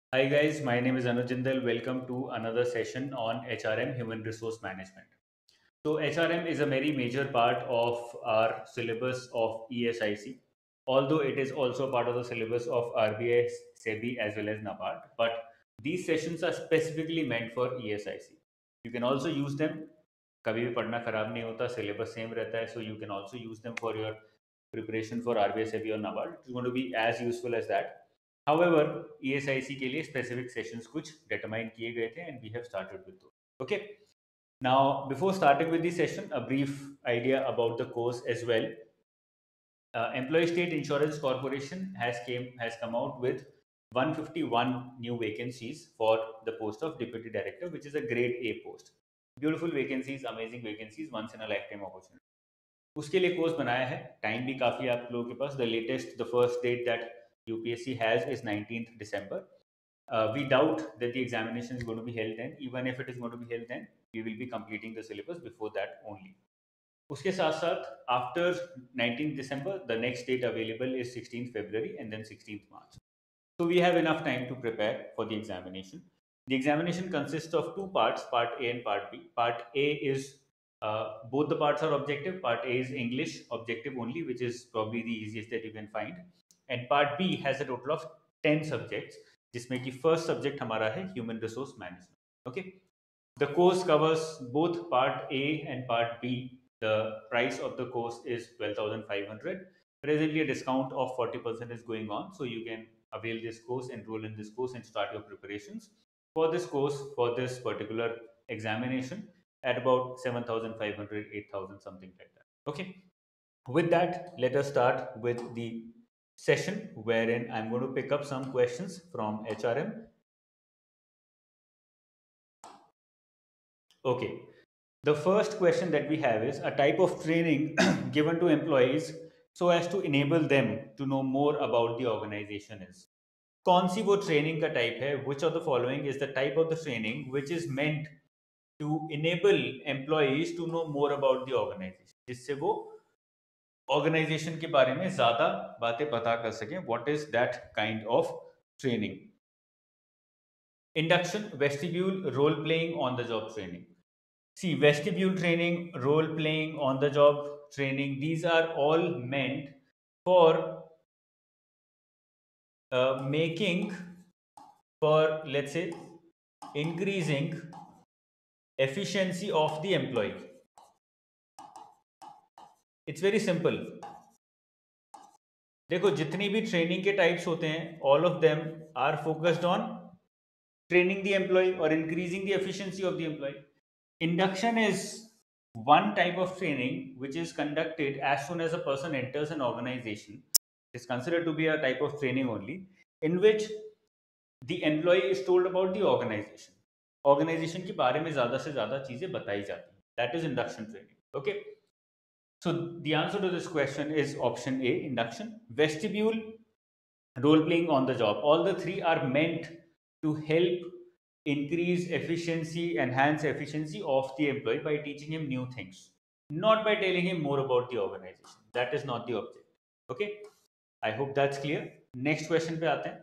Hi guys, my name is Anuj Jindal. Welcome to another session on HRM, Human Resource Management. So HRM is a very major part of our syllabus of ESIC, although it is also part of the syllabus of RBI, SEBI as well as NABARD. But these sessions are specifically meant for ESIC. You can also use them. कभी भी पढ़ना खराब नहीं होता, syllabus same रहता है, so you can also use them for your preparation for RBI, SEBI or NABARD. It's going to be as useful as that. However, ESIC के लिए specific sessions कुछ determine किए गए थे and we have started with those. Okay. Now, before starting with the session, a brief idea about the course as well. Employee State Insurance Corporation has come out with 151 new vacancies for the post of Deputy Director, which is a Grade A post. Beautiful vacancies, amazing vacancies, once in a lifetime opportunity. उसके लिए course बनाया है, time भी काफ़ी है आप लोगों के पास. The first date that UPSC has is 19th December. We doubt that the examination is going to be held then. Even if it is going to be held then, we will be completing the syllabus before that only. उसके साथ साथ after 19th December, the next date available is 16th February and then 16th March. So we have enough time to prepare for the examination. The examination consists of two parts, Part A and Part B. Part A is both the parts are objective. Part A is English objective only, which is probably the easiest that you can find. And Part B has a total of 10 subjects, जिसमें कि first subject हमारा है Human Resource Management. Okay. The course covers both Part A and Part B. The price of the course is 12,500. Presently, a discount of 40% is going on, so you can avail this course, enroll in this course, and start your preparations for this course for this particular examination at about 7,500, 8,000, something like that. Okay. With that, let us start with the session wherein I'm going to pick up some questions from HRM. Okay. The first question that we have is a type of training given to employees so as to enable them to know more about the organization is. कौन सी वो training का type है? Which of the following is the type of the training which is meant to enable employees to know more about the organization, जिससे वो organization के बारे में ज़्यादा बातें पता कर सकें. What is that kind of training? Induction, vestibule, role playing, on the job training. See, vestibule training, role playing, on the job training, these are all meant for making, for let's say, increasing efficiency of the employee. It's very simple. देखो जितनी भी training के types होते हैं, all of them are focused on training the employee or increasing the efficiency of the employee. Induction is one type of training which is conducted as soon as a person enters an organization. It is considered to be a type of training only, in which the employee is told about the organization. Organization के बारे में ज़्यादा से ज़्यादा चीज़ें बताई जाती हैं. That is induction training. Okay. So the answer to this question is option A, induction. Vestibule, role playing, on the job. All the three are meant to help increase efficiency, enhance efficiency of the employee by teaching him new things, not by telling him more about the organization. That is not the object. Okay. I hope that's clear. Next question पे आते हैं.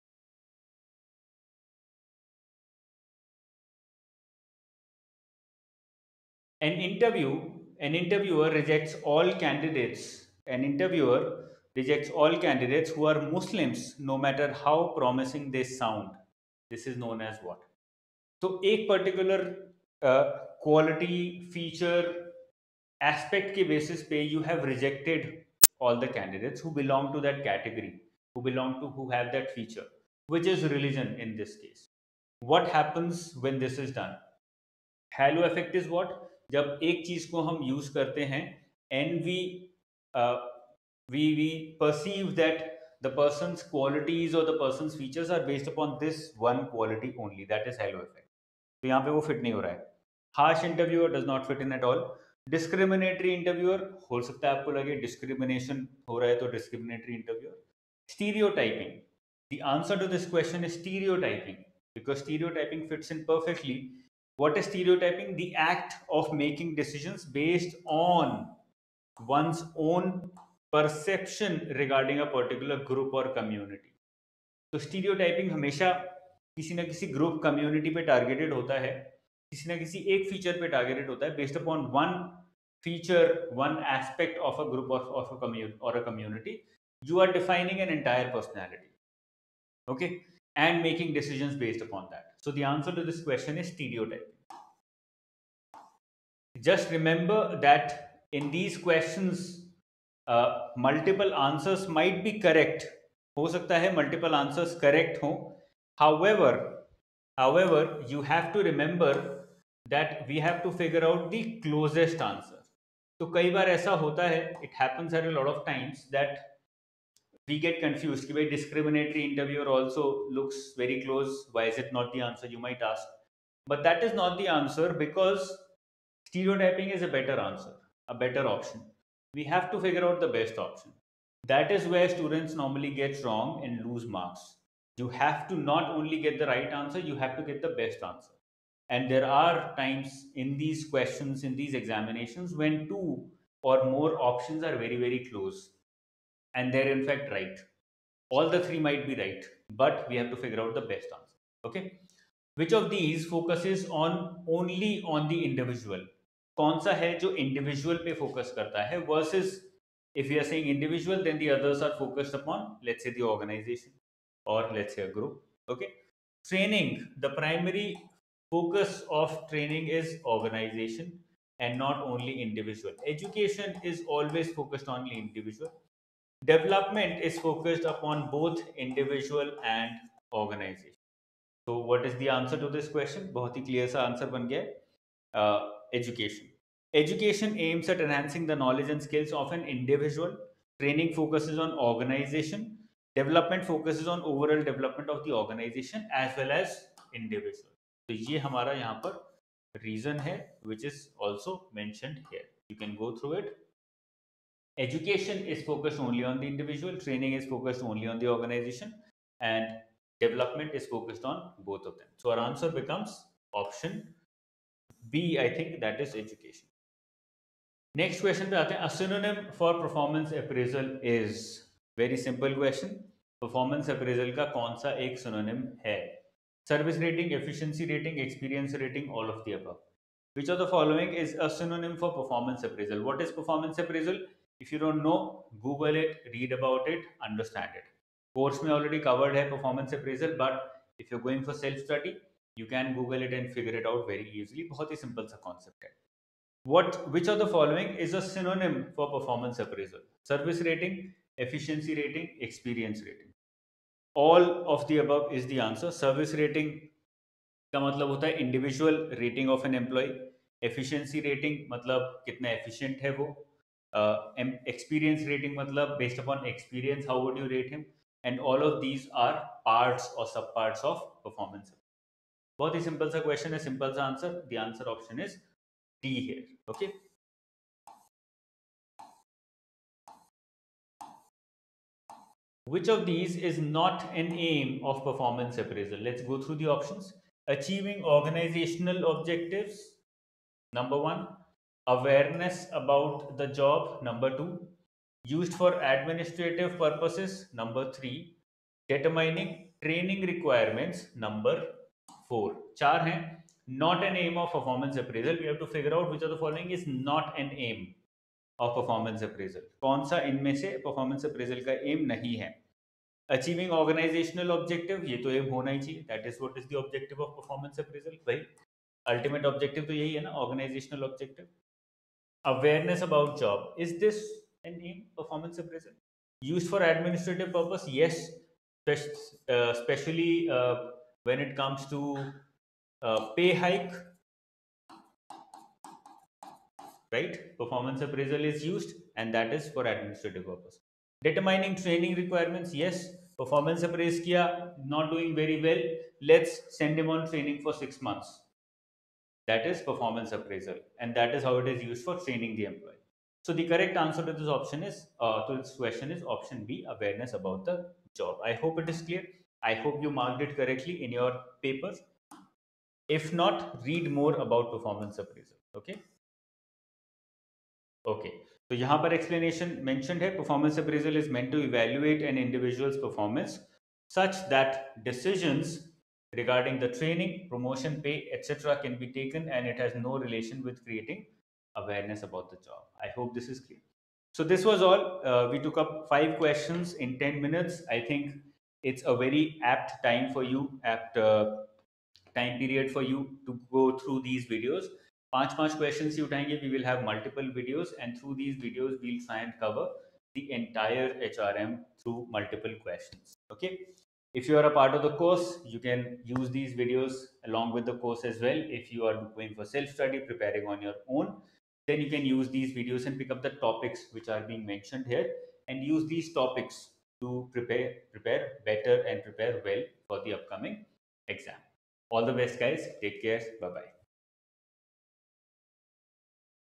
An interview, an interviewer rejects all candidates. An interviewer rejects all candidates who are Muslims, no matter how promising they sound. This is known as what? तो एक particular quality feature aspect के basis पे you have rejected all the candidates who belong to that category, who have that feature, which is religion in this case. What happens when this is done? Halo effect is what? जब एक चीज को हम use करते हैं and uh, we perceive that the person's qualities or the person's features are based upon this one quality only. That is halo effect. तो यहाँ पे वो फिट नहीं हो रहा है. Harsh interviewer does not fit in at all. Discriminatory interviewer, हो सकता है आपको लगे डिस्क्रिमिनेशन हो रहा है तो discriminatory interviewer. Stereotyping, the answer to this question is stereotyping, because stereotyping fits in perfectly. What is stereotyping? The act of making decisions based on one's own perception regarding a particular group or community. तो stereotyping हमेशा किसी ना किसी group community पे targeted होता है, किसी ना किसी एक फीचर पे टारगेटेड होता है, based upon one feature, one aspect of a group of a community or a community, you are defining an entire personality, okay, and making decisions based upon that. So the answer to this question is stereotyping. Just remember that in these questions, multiple answers might be correct. हो सकता है multiple answers correct हो. However, however, you have to remember that we have to figure out the closest answer. तो कई बार ऐसा होता है, it happens at a lot of times that we get confused कि भाई discriminatory interviewer also looks very close. Why is it not the answer? You might ask, but that is not the answer because stereotyping is a better answer, a better option. We have to figure out the best option. That is where students normally get wrong and lose marks. You have to not only get the right answer, you have to get the best answer. And there are times in these questions, in these examinations, when two or more options are very, very close. And they're in fact right. All the three might be right, but we have to figure out the best answer. Okay. Which of these focuses on only on the individual? कौन सा है जो individual पे focus करता है versus if you are saying individual, then the others are focused upon, let's say, the organization or let's say a group. Okay. Training, the primary focus of training is organization and not only individual. Education is always focused on the individual. Development is focused upon both individual and organization. So what is the answer to this question? बहुत ही clear सा answer बन गया है. Education. Education aims at enhancing the knowledge and skills of an individual. Training focuses on organization. Development focuses on overall development of the organization as well as individual. तो ये हमारा यहाँ पर reason है, which is also mentioned here. You can go through it. Education is focused only on the individual, training is focused only on the organization, and development is focused on both of them. So our answer becomes option B, I think, that is education. Next question पे आते हैं. A synonym for performance appraisal is, very simple question. Performance appraisal का कौन सा एक synonym है? Service rating, efficiency rating, experience rating, all of the above. Which of the following is a synonym for performance appraisal? What is performance appraisal? If you don't know, Google it, read about it, understand it. Course में already covered है performance appraisal, but if you're going for self study, you can Google it and figure it out very easily. बहुत ही simple सा concept है. Which of the following is a synonym for performance appraisal? Service rating, efficiency rating, experience rating. All of the above is the answer. Service rating का मतलब होता है individual rating of an employ. Efficiency rating मतलब कितना efficient है वो. Experience rating मतलब based upon experience how would you rate him. And all of these are parts और सब पार्ट्स ऑफ परफॉर्मेंस. बहुत ही सिंपल सा क्वेश्चन है, सिंपल सा answer. The answer option is D here. Okay. Which of these is not an aim of performance appraisal? Let's go through the options. Achieving organizational objectives, number one. Awareness about the job, number two. Used for administrative purposes, number three. Determining training requirements, number four. चार हैं. Not an aim of performance appraisal. We have to figure out which of the following is not an aim of performance appraisal. कौन सा इनमें से performance appraisal का aim नहीं है? Achieving organizational objective, ये तो aim होना ही चाहिए. That is what is the objective of performance appraisal. भाई ultimate objective तो यही है ना, organizational objective. Awareness about job, is this an aim performance appraisal? Used for administrative purpose, yes, especially when it comes to pay hike, right? Performance appraisal is used and that is for administrative purpose. Determining training requirements, yes. Performance appraise kiya, not doing very well, let's send him on training for 6 months. That is performance appraisal, and that is how it is used for training the employee. So the correct answer to this option is to this question is option B, awareness about the job. I hope it is clear. I hope you marked it correctly in your paper. If not, read more about performance appraisal. Okay. Okay. So यहाँ पर explanation mentioned है. Performance appraisal is meant to evaluate an individual's performance such that decisions regarding the training, promotion, pay, etc. can be taken, and it has no relation with creating awareness about the job. I hope this is clear. So this was all. We took up 5 questions in 10 minutes. I think it's a very apt time for you, apt time period for you to go through these videos. पांच questions ही उठाएंगे. We will have multiple videos, and through these videos we'll try and cover the entire HRM through multiple questions. Okay. If you are a part of the course, you can use these videos along with the course as well. If you are going for self study, preparing on your own, then you can use these videos and pick up the topics which are being mentioned here, and use these topics to prepare better and prepare well for the upcoming exam. All the best, guys. Take care. Bye bye.